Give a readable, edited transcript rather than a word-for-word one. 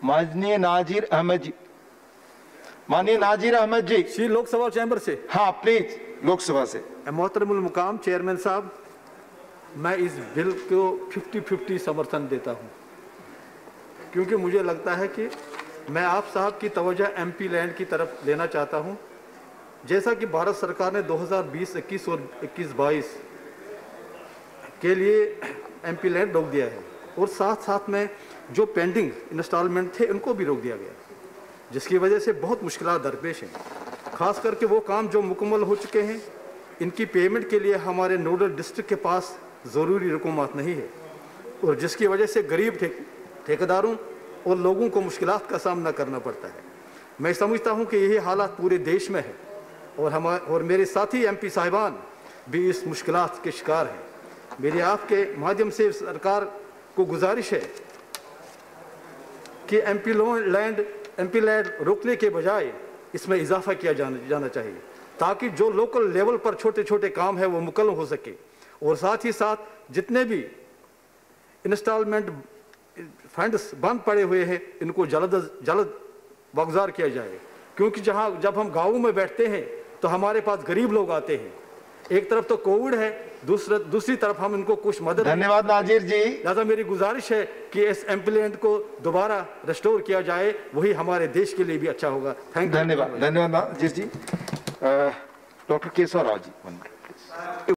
माननीय नाजिर अहमद जी, माननीय नाजिर अहमद जी, श्री लोकसभा चैम्बर से। हाँ प्लीज, लोकसभा से। मोहतरमुल मुकाम चेयरमैन साहब, मैं इस बिल को 50-50 समर्थन देता हूं, क्योंकि मुझे लगता है कि मैं आप साहब की तवज्जो एमपी लैंड की तरफ लेना चाहता हूं। जैसा कि भारत सरकार ने 2020-21 और 21-22 के लिए एमपी लैंड रोक दिया है, और साथ साथ में जो पेंडिंग इंस्टॉलमेंट थे उनको भी रोक दिया गया, जिसकी वजह से बहुत मुश्किलात दरपेश हैं। खास करके वो काम जो मुकम्मल हो चुके हैं, इनकी पेमेंट के लिए हमारे नोडल डिस्ट्रिक्ट के पास ज़रूरी रकूमत नहीं है, और जिसकी वजह से गरीब ठेकेदारों और लोगों को मुश्किलात का सामना करना पड़ता है। मैं समझता हूँ कि यही हालात पूरे देश में है, और मेरे साथी एमपी साहिबान भी इस मुश्किलात के शिकार हैं। मेरी आपके माध्यम से सरकार को गुजारिश है कि एमपी लैंड रोकने के बजाय इसमें इजाफा किया जाना चाहिए, ताकि जो लोकल लेवल पर छोटे छोटे काम है वो मुकम्मल हो सके, और साथ ही साथ जितने भी इंस्टॉलमेंट फंड्स बंद पड़े हुए हैं इनको जल्द वागुजार किया जाए। क्योंकि जब हम गाँवों में बैठते हैं तो हमारे पास गरीब लोग आते हैं, एक तरफ तो कोविड है, दूसरी तरफ हम इनको कुछ मदद। धन्यवाद नाजिर जी। लिहाजा मेरी गुजारिश है कि इस एमपी लैंड को दोबारा रिस्टोर किया जाए, वही हमारे देश के लिए भी अच्छा होगा। Thank you. धन्यवाद नाजिर जी। डॉक्टर केशव राव जी।